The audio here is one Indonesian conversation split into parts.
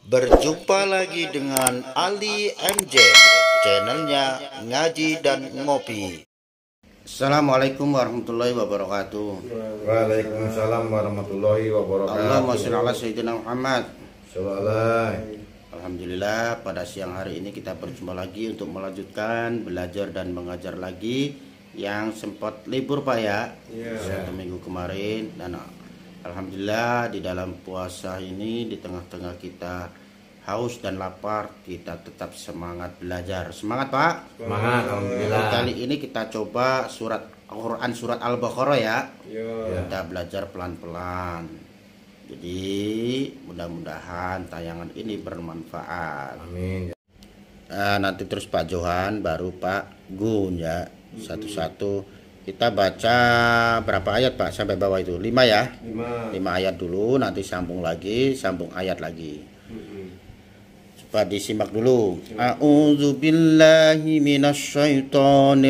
Berjumpa lagi dengan Ali MJ, channelnya Ngaji dan Ngopi. Assalamualaikum warahmatullahi wabarakatuh. Waalaikumsalam warahmatullahi wabarakatuh. Allahumma sholli ala sayyidina Muhammad. Sholawat. Alhamdulillah, pada siang hari ini kita berjumpa lagi untuk melanjutkan belajar dan mengajar lagi yang sempat libur Pak ya, satu minggu kemarin. Dan alhamdulillah di dalam puasa ini, di tengah-tengah kita haus dan lapar, kita tetap semangat belajar. Semangat Pak. Semangat, alhamdulillah. Kali ini kita coba surat Al-Quran, surat Al-Baqarah ya. Kita belajar pelan-pelan. Jadi mudah-mudahan tayangan ini bermanfaat. Amin. Nanti terus Pak Johan, baru Pak Gun ya, satu-satu. Kita baca berapa ayat Pak sampai bawah itu? 5 ya? 5 ayat dulu, nanti sambung lagi, sambung ayat lagi. Coba disimak dulu. A'udzu billahi minasyaitonir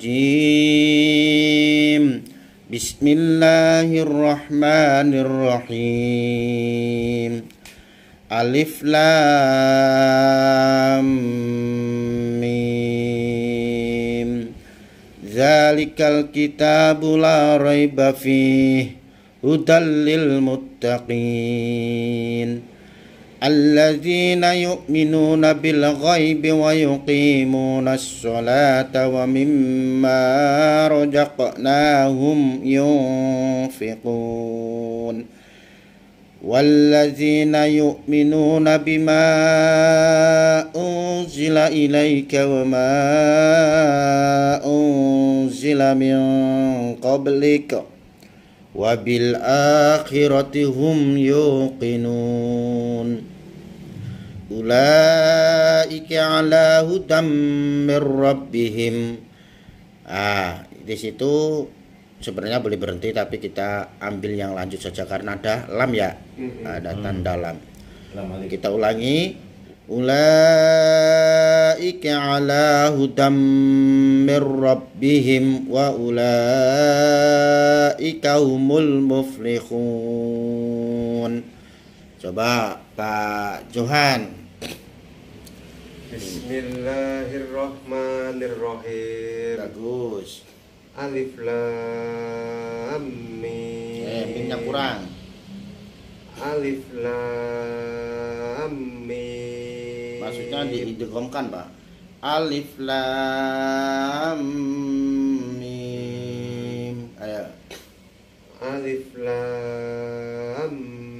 rajim. Bismillahirrahmanirrahim. Alif lam mim. Zalikal kitabu la raiba fihi hudal lil muttaqin alladzina yu'minuna bil ghaibi wa yuqimuna as-salata wa mimma razaqnahum yunfiqun walladzina yu'minuna bima unzila ilayka wa ma unzila min qablika wa bil akhirati hum yuqinun ulaika ala hudam mir rabbihim. Di situ sebenarnya boleh berhenti, tapi kita ambil yang lanjut saja karena ada lam ya, ada tanda lam. Kita ulangi. Ulaika ala hudam mir rabbihim wa ulaika humul muflihun. Coba Pak Johan. Bismillahirrahmanirrahim. Bagus. Alif lam mim. Mimnya kurang. Alif lam mim. Maksudnya diidghamkan Pak. Alif lam mim. Ayo. Alif lam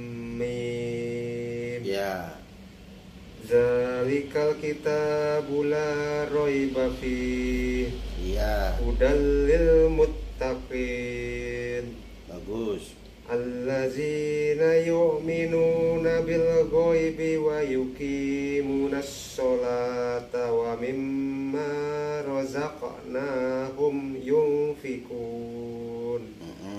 mim. Ya. Zalikal kitabu la raiba fihi. Iya. Hudal lil muttaqin. Bagus. Allazina yu'minuna bil ghaibi wa yuqimunas sholata wa mimma razaqnahum yunfikun.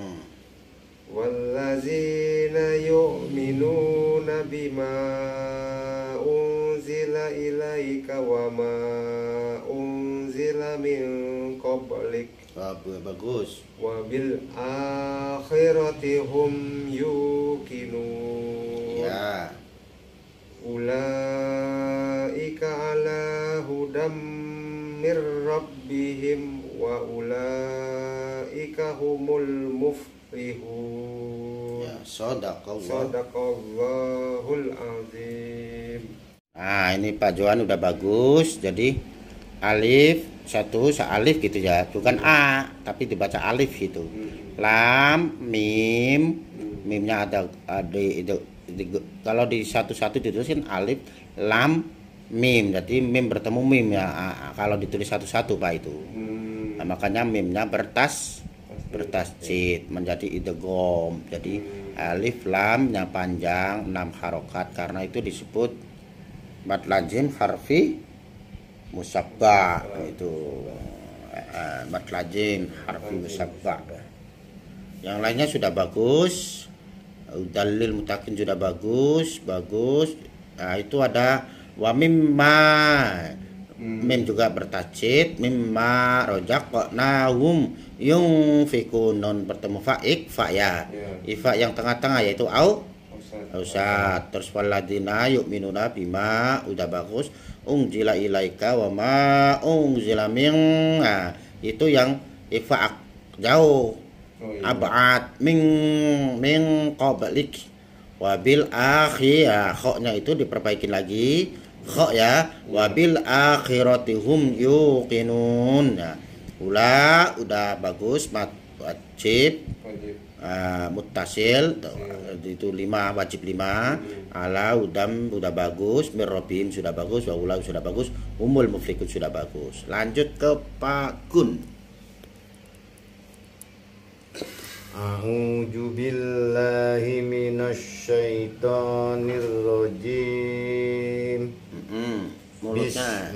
Wallazina yu'minuna bima unzila ilaika wa ma unzila min qablik. Bagus. Wa bil akhirati hum yuqinun. Ya. Ulaika ala hudam mir rabbihim wa ulaika humul muflihun. Ya, sadaqallah. Sadaqallahul azim. Ini Pak Johan udah bagus. Jadi alif satu alif gitu ya, bukan a tapi dibaca alif gitu. Lam mim, mimnya ada kalau di satu-satu ditulisin alif lam mim, jadi mim bertemu mim ya. Kalau ditulis satu-satu Pak itu. Makanya mimnya bertasjid menjadi idgham. Jadi alif lam yang panjang 6 harokat, karena itu disebut mad lazim harfi musabbah. Itu mad lazim harfi musabbah. Yang lainnya sudah bagus. Dalil mutakin sudah bagus. Itu ada wa mimma. Mim juga bertajid. Mimma razaqnahum yunfikun. Non bertemu fa ya. Ifa yang tengah-tengah yaitu au Usah. Terus waladina yu'minuna bima udah bagus. Unzila ilaika wa ma unzila min. Nah, itu yang ifa'ak jauh. Ab'ad min qablik. Wabil akhir. Khoknya itu diperbaikin lagi. Khok ya. Wabil akhirati hum yuqinun. Nah, udah bagus wajib. Muttasil itu 5 wajib 5 ala udam udah bagus, mirrobim sudah bagus, wa ula sudah bagus, umul muflikun sudah bagus. Lanjut ke Pak Gun. A'udzu billahi minasyaitonir rajim. Mulutnya.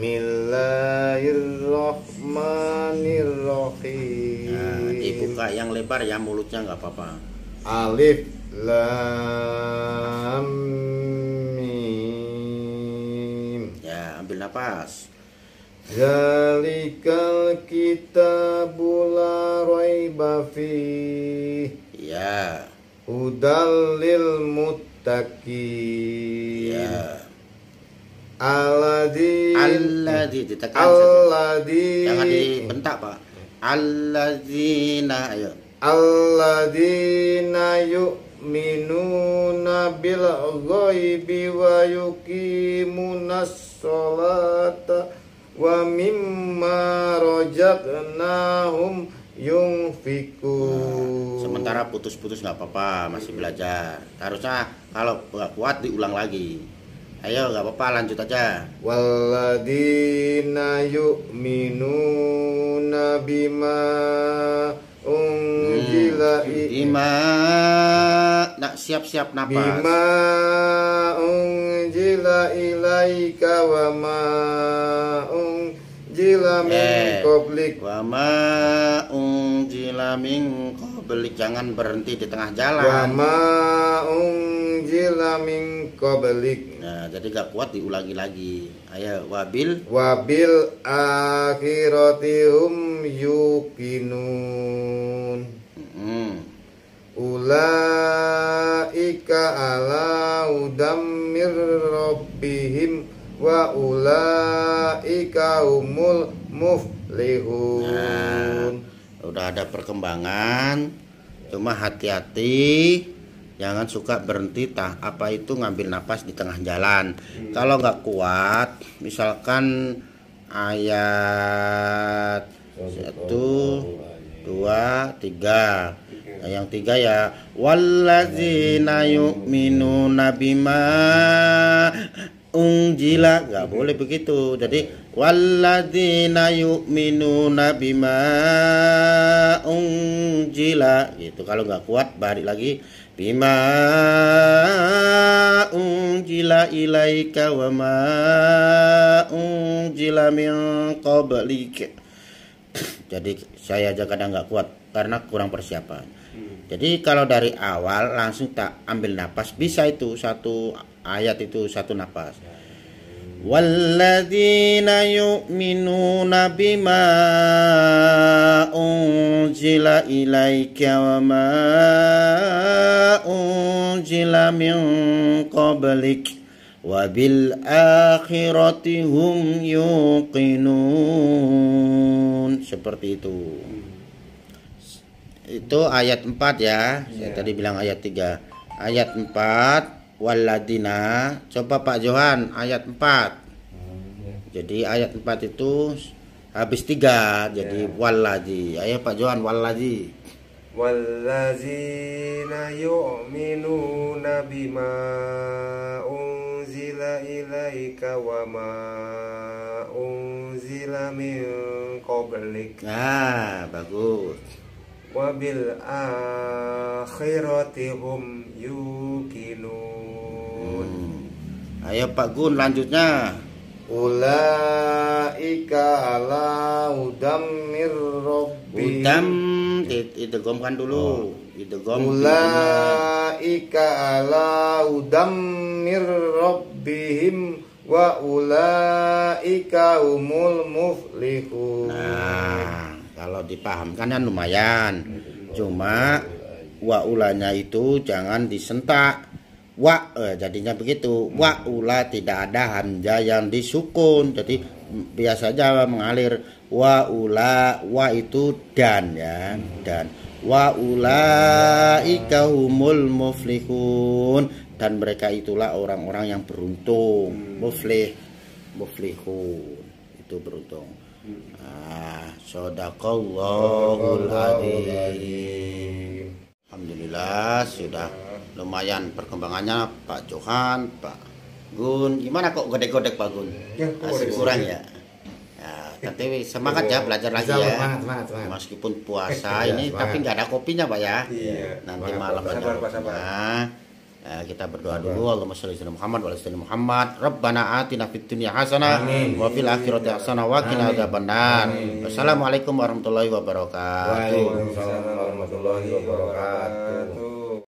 Bismillahirrahmanirrahim. Nah, dibuka yang lebar ya mulutnya nggak apa-apa. Alif lam mim. Ya, ambil napas. Zalikal kitabu la raiba fihi. Ya. Hudal lil muttaqin. Ya. Alladzi ditekan saja. alladzi Jangan dibentak, Pak. Alladzina, ayo. Alladzina yu'minuna bil ghaibi wa yuqimunas sholata wa mimma razaqnahum yunfikun. Sementara putus-putus nggak apa-apa, masih belajar. Harusnya kalau nggak kuat diulang lagi. Ayo, nggak apa-apa, lanjut aja. Walladzina yu'minuna bima unzila Bima, nak siap-siap napas. bima unzila ilaika wa ma unzila min qablik Wa ma unzila min qablik, jangan berhenti di tengah jalan. wa ma unzila min qablik. Nah, jadi gak kuat diulangi lagi. Ayo, wabil Wabil akhirati hum yuqinun. Ulaika ala udam mir rabbihim wa ulaika humul muflihun. udah ada perkembangan, cuma hati-hati jangan suka berhenti apa itu ngambil napas di tengah jalan. Kalau nggak kuat, misalkan ayat 1, 2, 3. Nah, yang 3 ya walladzina yu'minuna bima unjila, nggak boleh begitu. Jadi walladzina yu'minuna bima unjila gitu. Kalau nggak kuat balik lagi bima unjila ilaika wa ma unjila min qablik. Jadi saya aja kadang nggak kuat karena kurang persiapan. Jadi kalau dari awal langsung tak ambil napas bisa itu satu ayat itu satu napas. Walladzina yu'minuna bima unzila ilaika wa ma unzila min qablik wa bil akhirati hum yuqinun. Seperti itu. Itu ayat 4 ya. Saya tadi bilang ayat 3. Ayat 4 walladina. Coba Pak Johan ayat 4. Jadi ayat 4 itu habis 3 jadi walladzi. Ayo Pak Johan walladzi. Wallazina yu'minuna bima unzila ilaika wa ma unzila min qablik. Nah, bagus. Wabil akhirati hum yuqinun. Ayo Pak Gun lanjutnya. Ulaika ala udam mir rabbihim. Udam idghamkan dulu. Idgham. Ulaika ala udam mir rabbihim wa ulaika humul muflihun. Nah, kalau dipahamkan kan lumayan. Cuma wa ulanya itu jangan disentak. jadinya begitu. Wa ula tidak ada hamzah yang disukun. Jadi biasa aja mengalir wa ula, wa itu dan ya, dan wa ulaika humul muflihun, dan mereka itulah orang-orang yang beruntung. Muflihun itu beruntung. Shadaqallahul adzim. Alhamdulillah sudah lumayan perkembangannya Pak Johan, Pak Gun. Gimana kok godek-godek Pak Gun? Masih kurang ya? Ya, tapi semangat ya belajar lagi ya. Semangat. Meskipun puasa ini tapi nggak ada kopinya Pak ya. Iya. Nanti malam ada kopinya. Ya, kita berdoa dulu. Allahumma sholli ala Muhammad wa ala ali Muhammad. Rabbana atina fid dunya hasanah wa fil akhirati hasanah wa qina adzabannar. Wassalamualaikum warahmatullahi wabarakatuh. Waalaikumsalam warahmatullahi wabarakatuh.